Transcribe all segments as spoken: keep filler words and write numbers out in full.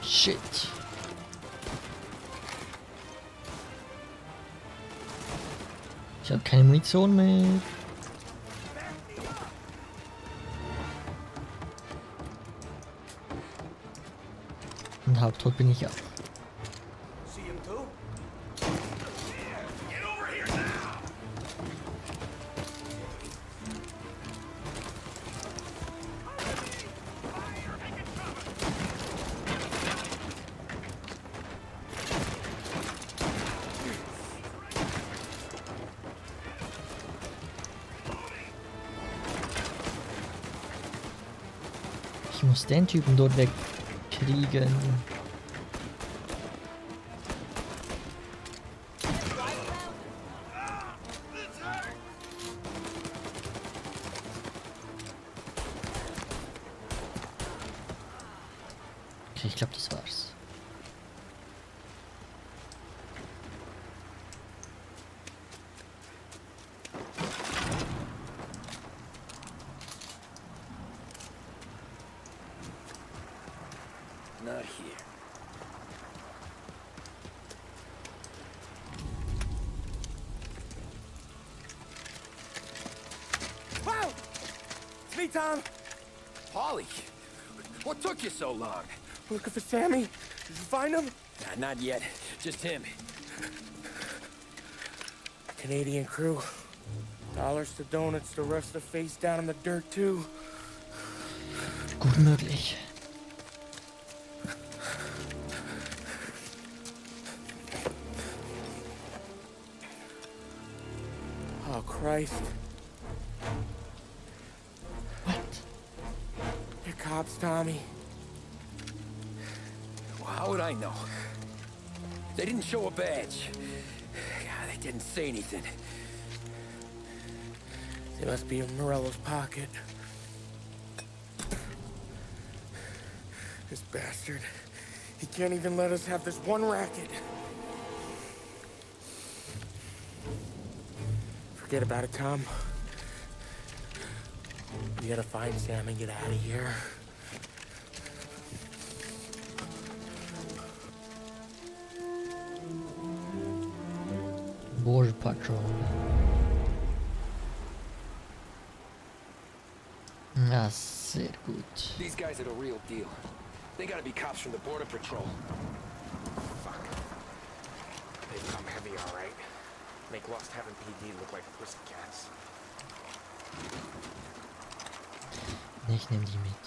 Shit. Ich habe keine Munition mehr. Und halbtot bin ich auch. Ich muss den Typen dort wegkriegen. Okay, ich glaube, das war's. Not here. Wow! It's me, Tom. Polly, what took you so long? Looking for Sammy. Did you find him? Nah, not yet. Just him. Canadian crew. Dollars to donuts to rest the face down in the dirt, too. Gut möglich. Oh, Christ. What? They're cops, Tommy. Well, how would I know? They didn't show a badge. God, they didn't say anything. They must be in Morello's pocket. This bastard. He can't even let us have this one racket. Forget about it, Tom. We gotta find Sam and get out of here. Border Patrol. Ja, sehr gut. These guys are the real deal. They gotta be cops from the Border Patrol. Fuck. They've come heavy, all right. Make Lost Heaven P D look like pussycats. Ich nehme die mit.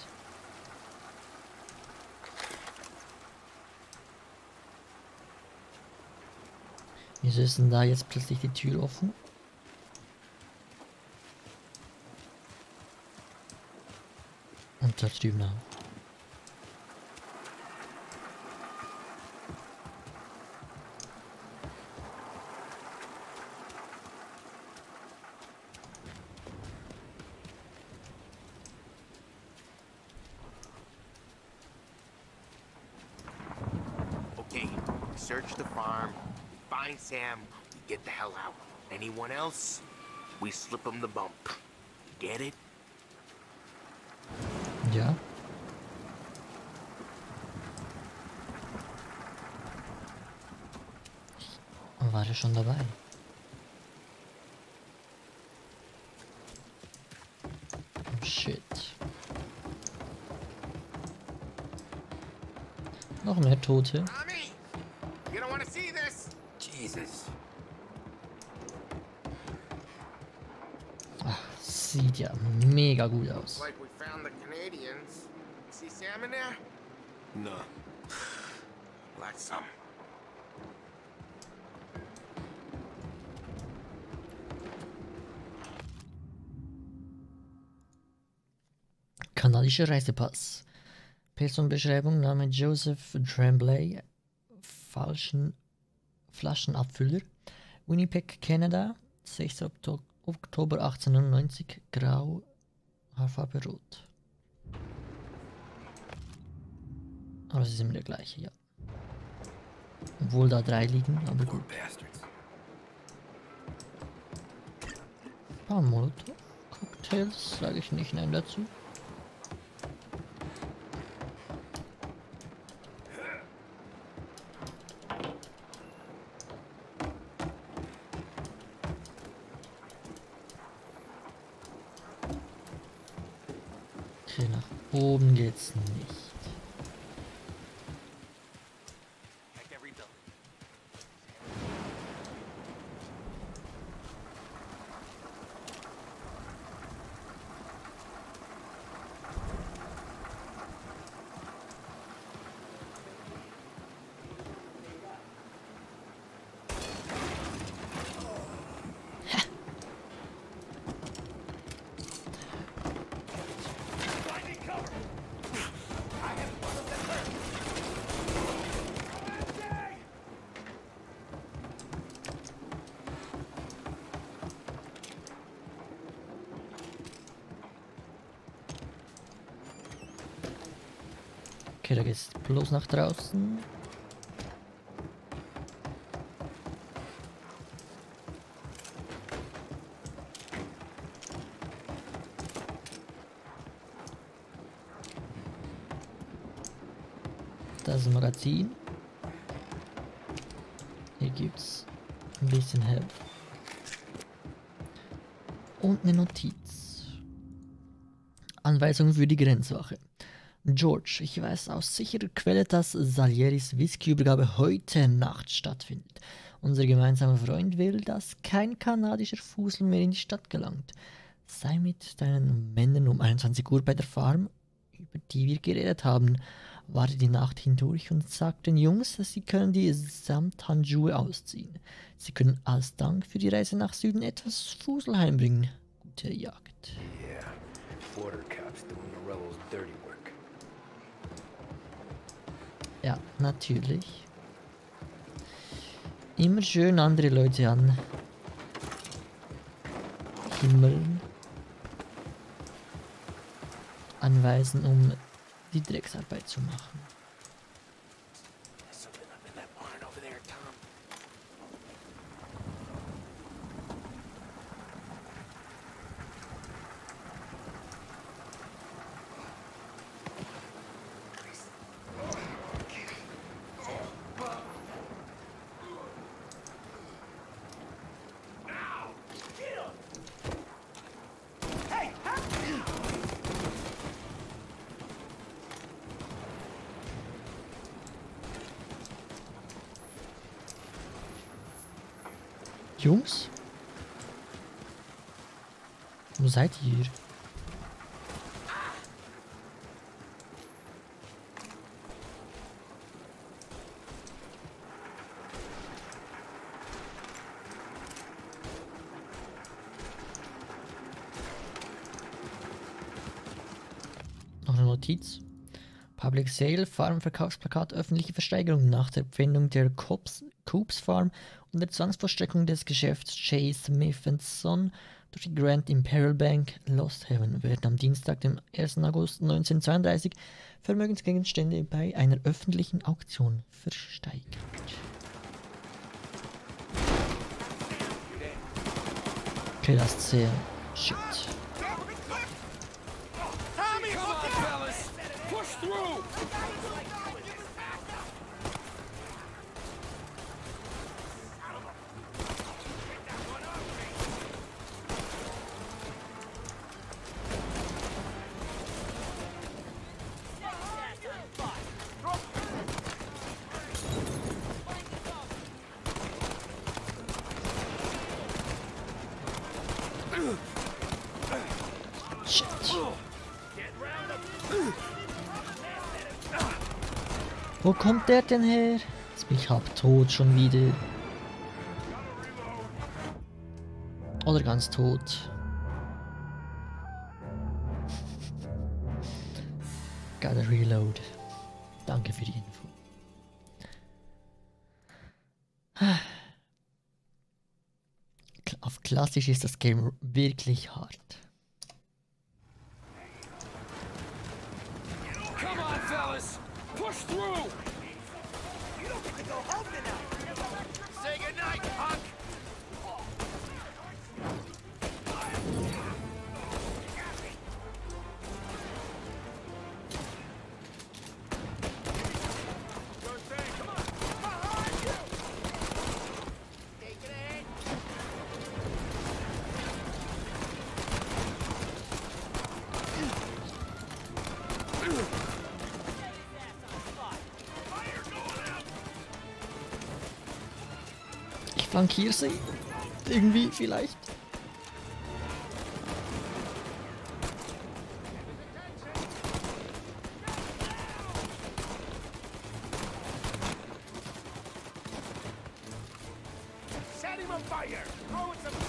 Wieso ist denn da jetzt plötzlich die Tür offen? Und da drüben auch. Okay, we search the farm, we find Sam, we get the hell out. Anyone else, we slip them the bump. Get it? Ja. Ich war ja schon dabei. Oh shit. Noch mehr Tote. Tommy! You don't want to see this! Jesus. Ach, sieht ja mega gut aus. Like we found the Canadians. See Sam in there? No. Like some. Kanadischer Reisepass. Personenbeschreibung: Name Joseph Tremblay. Falschen Flaschenabfüller. Winnipeg, Kanada. sechster Oktober achtzehnhundertneunundneunzig. Grau. Haarfarbe rot. Aber das ist immer der gleiche, ja. Obwohl da drei liegen, aber gut. Bastards. Ein paar Molotov-Cocktails, sage ich nicht nein dazu. Okay, nach oben geht's nicht. Okay, da geht's bloß nach draußen. Das ist ein Magazin. Hier gibt's ein bisschen Help. Und eine Notiz. Anweisung für die Grenzwache. George, ich weiß aus sicherer Quelle, dass Salieris Whiskyübergabe heute Nacht stattfindet. Unser gemeinsamer Freund will, dass kein kanadischer Fusel mehr in die Stadt gelangt. Sei mit deinen Männern um einundzwanzig Uhr bei der Farm, über die wir geredet haben. Warte die Nacht hindurch und sag den Jungs, dass sie können die Samthandschuhe ausziehen. Sie können als Dank für die Reise nach Süden etwas Fusel heimbringen. Gute Jagd. Yeah, border cops doing the rebels' dirty work. Ja, natürlich. Immer schön andere Leute an Himmeln anweisen, um die Drecksarbeit zu machen. Something up in that barn over there, Tom. Jungs? Wo seid ihr? Noch eine Notiz. Public Sale, Farmverkaufsplakat, öffentliche Versteigerung nach der Pfändung der Coops, Coops Farm und der Zwangsvollstreckung des Geschäfts J. Smith and Son durch die Grand Imperial Bank Lost Haven werden am Dienstag, dem ersten August neunzehnhundertzweiunddreißig, Vermögensgegenstände bei einer öffentlichen Auktion versteigert. Okay, das ist sehr shit. Shit. Wo kommt der denn her? Jetzt bin ich halb tot schon wieder. Oder ganz tot. Gotta reload. Danke für die Info. Auf klassisch ist das Game wirklich hart. Come on, fellas! Push through! You don't get to go home tonight. Say goodnight, punk. flankiere sie. Irgendwie vielleicht. Set him on fire! Throw it some...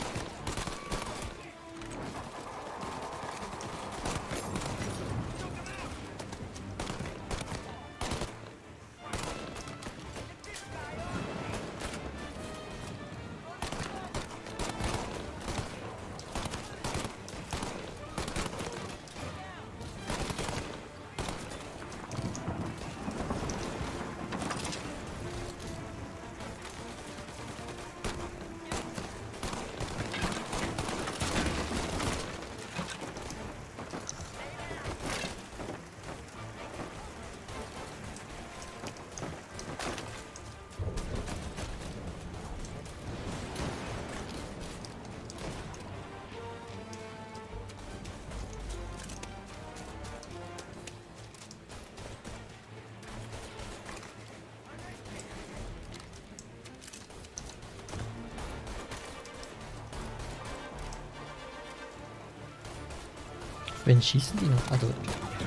Wen schießen die noch? Also.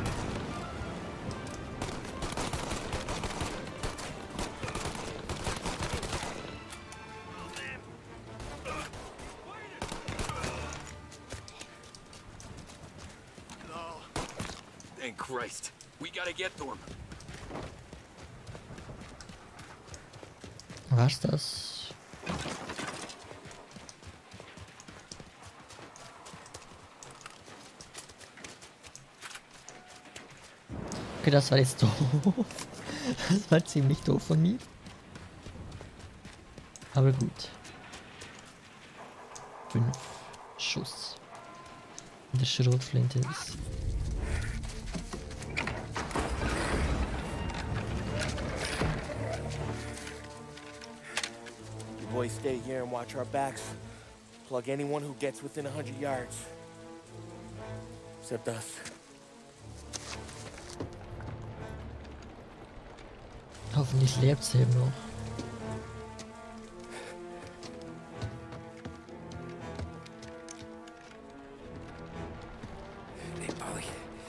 Thank Christ. We gotta get to him. War's das? Okay, das war jetzt doof. Das war ziemlich doof von mir. Aber gut. Fünf Schuss. Und der Schrotflinte ist. You boys stay here and watch our backs. Plug anyone who gets within a hundred yards. Except us. Hoffentlich lebt sie eben noch. Hey, Polly.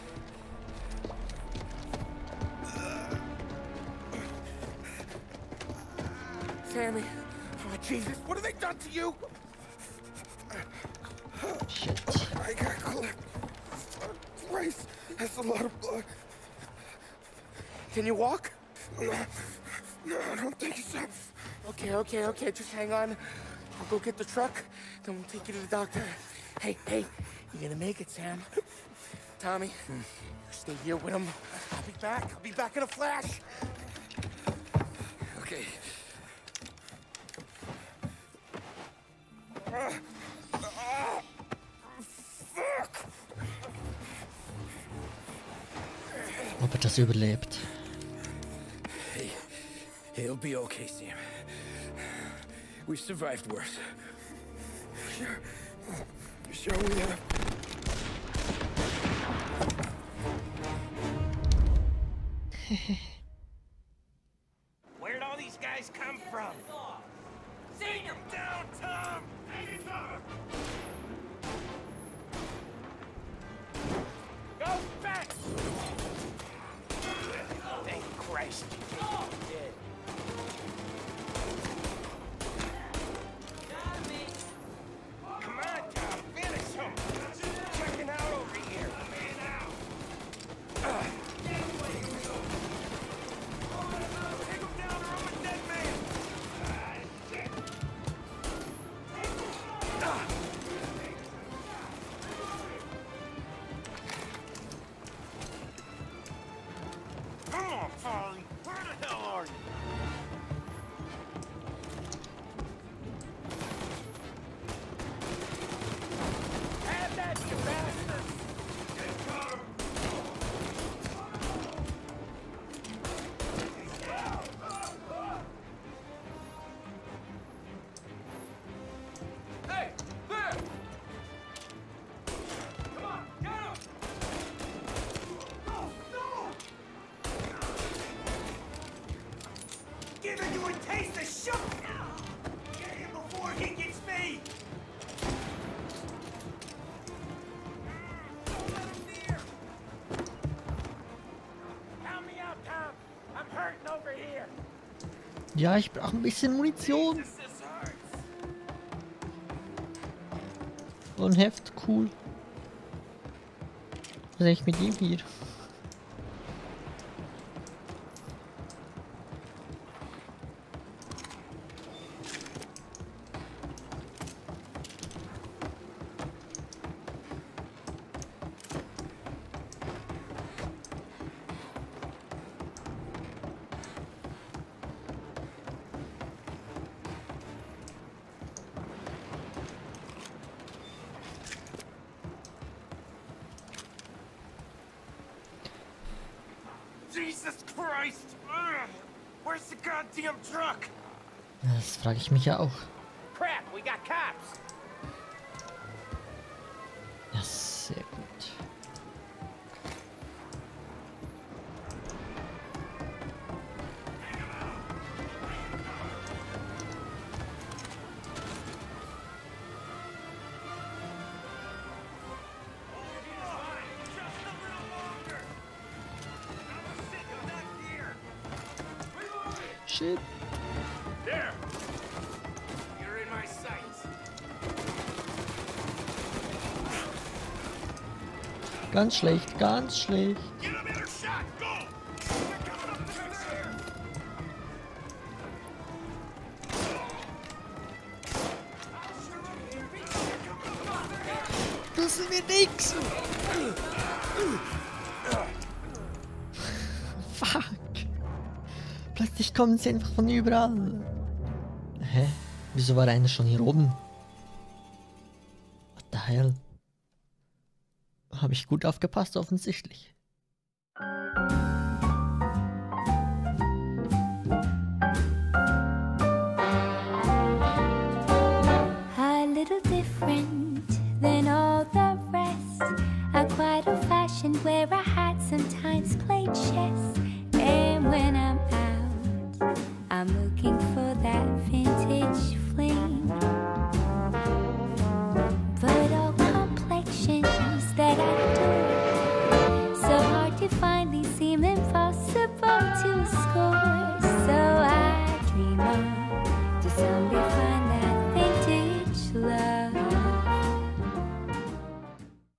Sammy. Oh, Jesus. What have they done to you? Shit. I got clipped. Christ. That's a lot of blood. Can you walk? No. No, I don't think so. Okay, okay, okay. Just hang on. I'll go get the truck, then we'll take you to the doctor. Hey, hey. You're gonna make it, Sam. Tommy, you stay here with him. I'll be back. I'll be back in a flash. Okay. Ob er das überlebt. Hey, it'll be okay, Sam. We've survived worse. Sure. Sure we have. Where'd all these guys come from? Take him down, Tom! Go back! Thank Christ you dead. Come on, Tom, finish him! Checking out over here. Uh. Take him down or I'm a dead man! Ah. Come on, Polly! Where the hell are you? Have that, you bastard! Hey, there! Come on, get him! No, no! Giving you a taste of shock! Get him Ja, ich brauche ein bisschen Munition. Und Heft, cool. Was ist eigentlich mit ihm hier? Jesus Christ! Ugh. Where's the goddamn truck? Das frage ich mich ja auch. Crap, we got cops! Ja, sehr gut. Shit. There! You're in my sights. Ganz schlecht, ganz schlecht. Get a better shot! Go! They're coming up the stairs! Das ist mir nix. Fuck. Plötzlich kommen sie einfach von überall. Hä? Wieso war einer schon hier oben? What the hell? Habe ich gut aufgepasst, offensichtlich. A little different than all the rest. I'm quite old-fashioned where I had sometimes played chess. And when I'm out, I'm looking for that vintage fling. But all complexions that I do, so hard to find, these seem impossible to score.